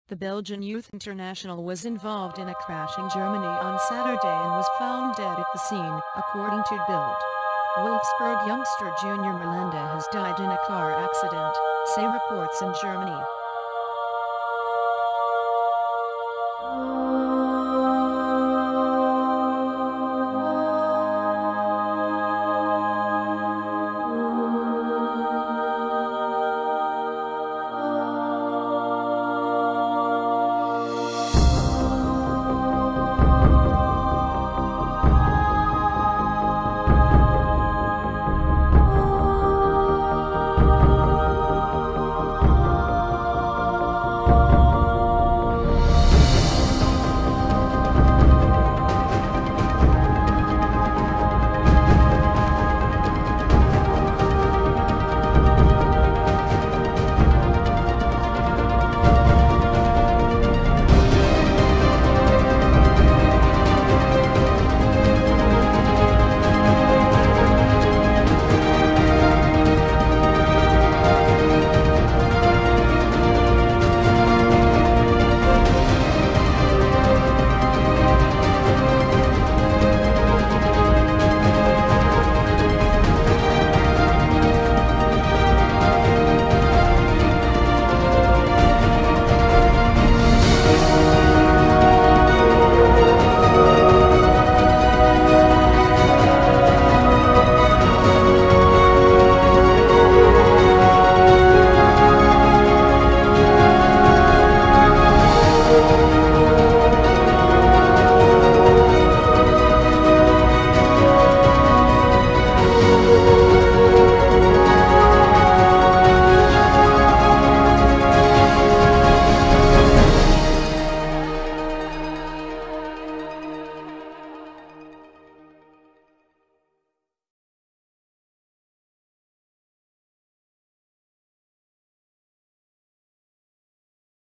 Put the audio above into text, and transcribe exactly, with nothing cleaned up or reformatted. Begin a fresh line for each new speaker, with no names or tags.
The Belgian youth international was involved in a crash in Germany on Saturday and was found dead at the scene, according to Bild. Wolfsburg youngster Junior Merlenda has died in a car accident, say reports in Germany.